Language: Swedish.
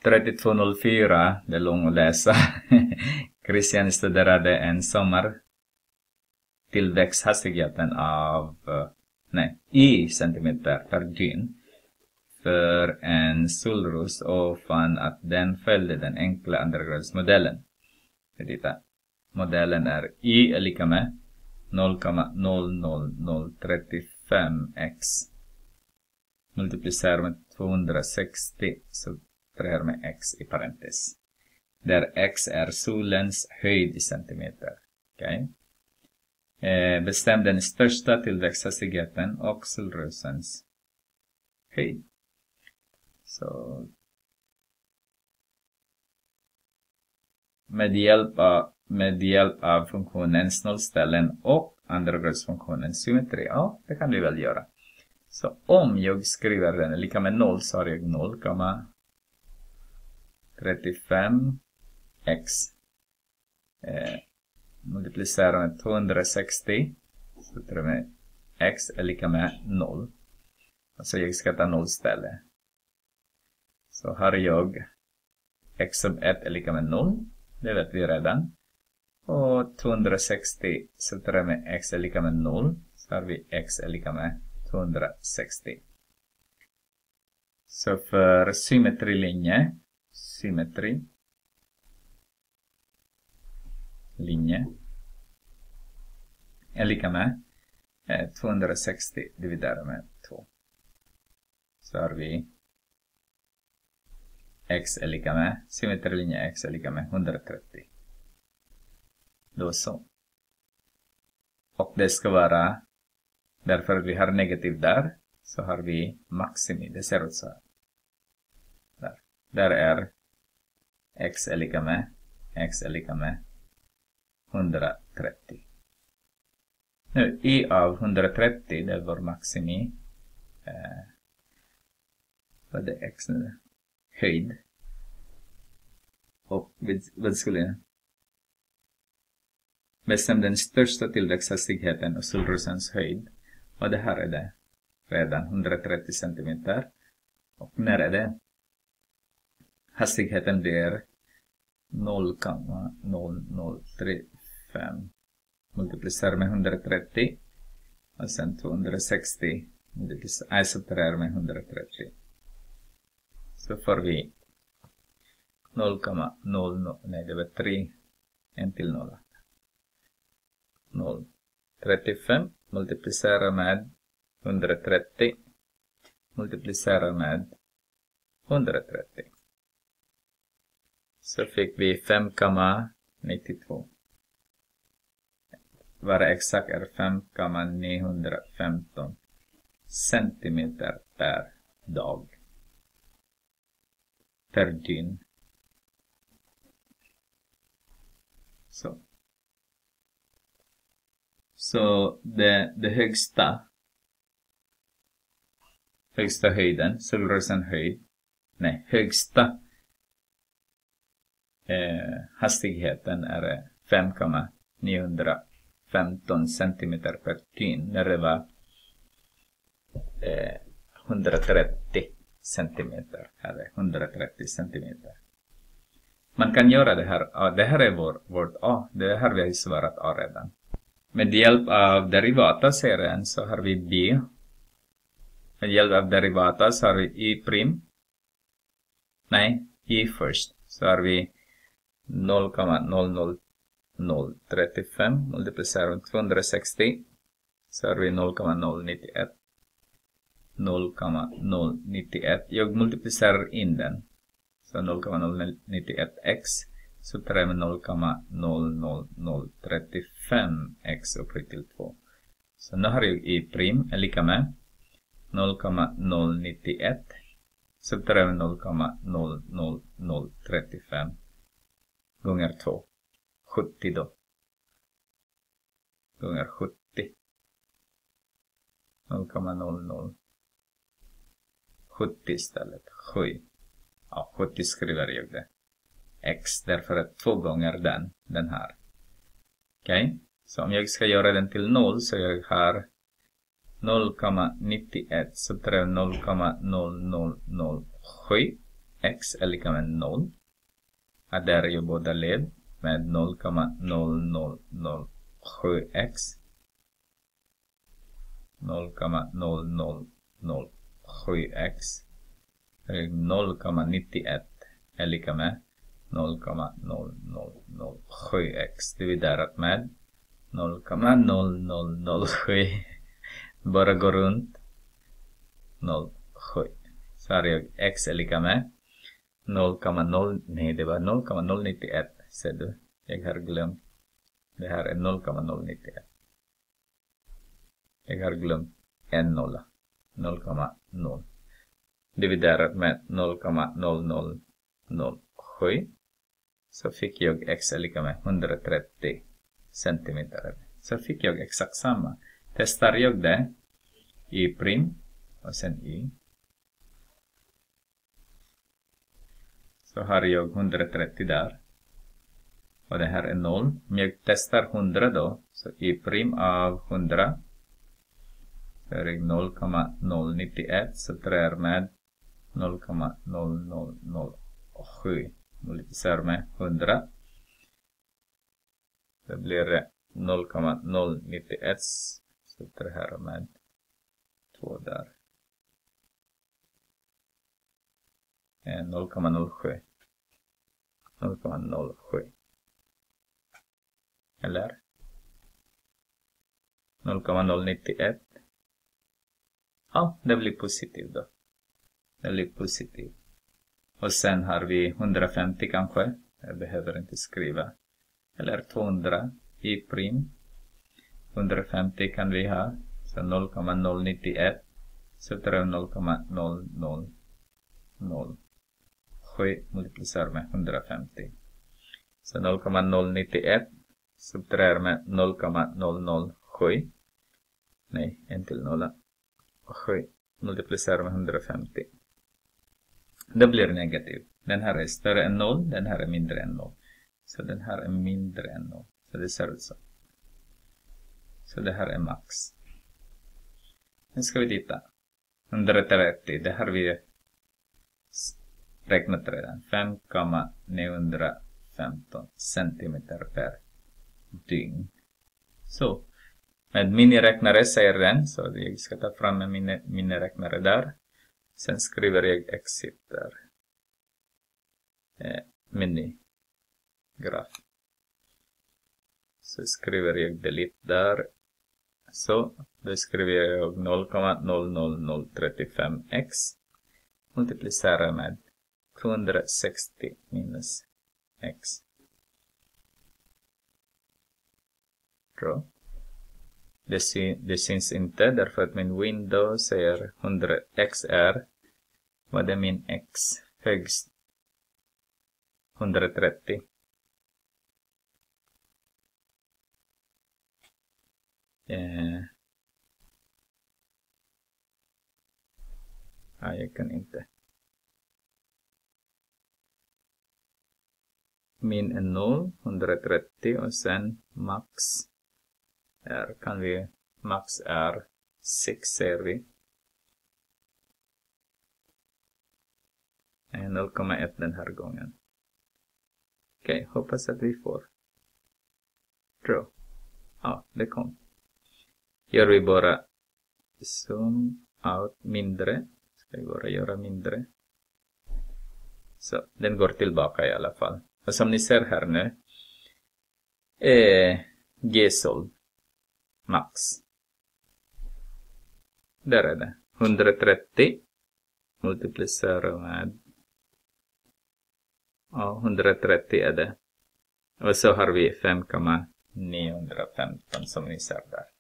3204, det är långt att läsa. Christian studerade en sommar tillväxthastigheten av i centimeter per dygn för en solros och fann att den följde den enkla andragradsmodellen. Modellen är y är lika med 0,00035x multiplicerar med 260 så subtraherar med x i parentes. Där x är solens höjd i centimeter. Okay. Bestäm den största tillväxthastigheten och solrosens höjd. Så med hjälp av funktionens nollställen och andragradsfunktionens symmetri. Ja, det kan vi väl göra. Så om jag skriver den lika med 0 så har jag 0,35x multiplicerar med 260 så tror jag med x är lika med 0. Alltså jag ska ta 0 ställe. Så har jag x sub 1 är lika med 0. Det vet vi redan. Och 260 så tror jag med x är lika med 0. Så har vi x är lika med 260. Så för symmetrilinje är lika med 260 dividerat med 2. Så har vi x är lika med, symmetrilinje x är lika med 130. Då så. Och det ska vara, därför att vi har negativ där, så har vi maximi, det ser ut så här. Där är x är lika med 130. Nu, y av 130, det är vår maximi. Vad är x nu? Höjd. Och vad skulle jag? Bestäm den största tillväxthastigheten och solrosens höjd. Och det här är det. Redan 130 cm. Och när är det? Hastigheten blir 0,0035 multiplicerar med 130 och sen 260 multiplicerar med 130. Så får vi 0,00, nej det var 3, en till 0. 0,35 multiplicerar med 130 multiplicerar med 130. Så fick vi 5,92. Vara exakt är 5,915 centimeter per dag. Per dygn. Så det högsta höjden, solrosen höjd, högsta hastigheten är 5,915 centimeter per dygn när det var 130 centimeter. Här är 130 centimeter. Man kan göra det här. Ja, det här är vårt A. Det här vi har svarat A redan. Med hjälp av derivata serien så har vi B. Med hjälp av derivata så har vi Y prim. Nej, Y först. Så har vi 0,00035 multiplicerar med 260. Så har vi 0,091. 0,091. Jag multiplicerar in den. Så 0,091x. Så tar jag med 0,00035x upphöjt till 2. Så nu har jag y' är lika med 0,091. Så tar jag med 0,00035 gånger 2. 70 då. Gånger 70. 0,00. 70 istället. 7. Ja, 70 skriver jag det. X därför att 2 gånger den här. Okej. Så om jag ska göra den till 0 så jag har 0,91 så tar jag 0,0007 x är lika med 0. Adderar ju båda led med 0,0007x. 0,0007x. 0,91 är lika med 0,0007x dividerat med 0,0007. Bara gå runt 0,7. Så har jag x är lika med 0,0. Nej, det var 0,091. Ser du? Jag har glömt. Det här är 0,091. Jag har glömt en nolla. 0,0. Dividerat med 0,0007. Så fick jag x är lika med 130 centimeter. Så fick jag exakt samma. Testar jag det. Y' och sen y. Så har jag 130 där. Och det här är 0. Om jag testar 100 då. Så y' av 100. Så är det 0,091. Så trär med 0,0007. Multiplicerar med 100. Det blir 0,091. Så det här med 2 där. 0,07. 0,07. Eller 0,091. Ja, det blir positivt då. Det blir positivt. Och sen har vi 150 kanske. Jag behöver inte skriva. Eller 200 y'. 150 kan vi ha. Så 0,091. Så tar jag 0,0007 multiplicerar med 150. Så 0,091. Subtraherar med 0,007. Nej, en till nolla. 7 multiplicerar med 150. Det blir negativ. Den här är större än 0. Den här är mindre än 0. Så den här är mindre än 0. Så det ser ut så. Så det här är max. Nu ska vi titta. 130. Det har vi räknat redan. 5,915 centimeter per dygn. Så. Med miniräknare säger den. Så jag ska ta fram en miniräknare där. Sen skriver jag exit där. Minigraf. Så skriver jag delete där. Så då skriver jag 0,00035x. Multiplicerar med 260 minus x. Bra. Det syns inte därför att min window säger 100x är. Vad är min x? Högst 130. Jag kan inte. Min är 0, 130 och sen max är, max är 6 ser vi. 0,1 den här gången. Okej, hoppas att vi får. Bra. Ja, det kom. Gör vi bara zoom out mindre. Ska vi bara göra mindre. Så, den går tillbaka i alla fall. Och som ni ser här nu. G-solv. Max. Där är det. 130. Multiplicera med. Ja, 130 är det. Och så har vi 5,915 som ni ser där.